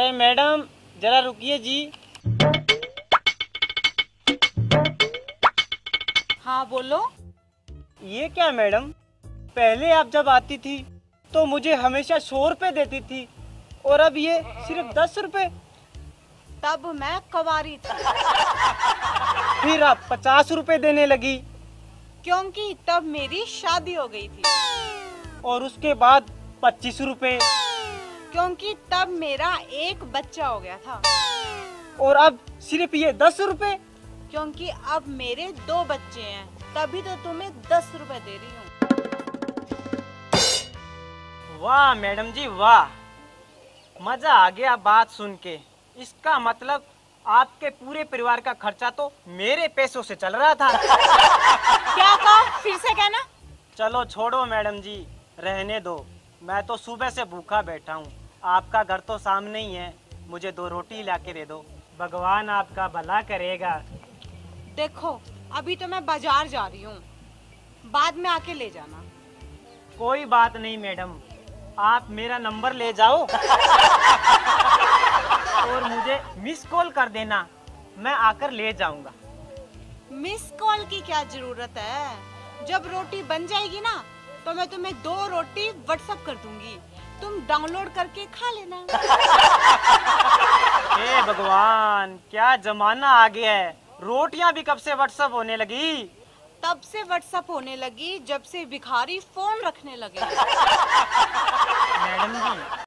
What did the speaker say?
अरे मैडम जरा रुकिए जी। हाँ बोलो। ये क्या मैडम, पहले आप जब आती थी तो मुझे हमेशा 100 रुपए देती थी और अब ये सिर्फ 10 रुपए। तब मैं कवारी थी। फिर आप 50 रुपए देने लगी क्योंकि तब मेरी शादी हो गई थी। और उसके बाद 25 रुपए क्योंकि तब मेरा एक बच्चा हो गया था। और अब सिर्फ ये 10 रुपए। क्योंकि अब मेरे 2 बच्चे हैं, तभी तो तुम्हें 10 रुपए दे रही हूँ। वाह मैडम जी वाह, मजा आ गया बात सुन के। इसका मतलब आपके पूरे परिवार का खर्चा तो मेरे पैसों से चल रहा था। क्या कहा, फिर से कहना। चलो छोड़ो मैडम जी, रहने दो। मैं तो सुबह से भूखा बैठा हूँ। आपका घर तो सामने ही है, मुझे 2 रोटी ला के दे दो। भगवान आपका भला करेगा। देखो अभी तो मैं बाजार जा रही हूँ, बाद में आके ले जाना। कोई बात नहीं मैडम, आप मेरा नंबर ले जाओ और मुझे मिस कॉल कर देना, मैं आकर ले जाऊंगा। मिस कॉल की क्या जरूरत है, जब रोटी बन जाएगी ना तो मैं तुम्हें 2 रोटी व्हाट्सएप कर दूंगी, तुम डाउनलोड करके खा लेना। हे भगवान, क्या जमाना आ गया है, रोटियां भी कब से व्हाट्सएप होने लगी। तब से व्हाट्सएप होने लगी जब से भिखारी फोन रखने लगे। मैडम जी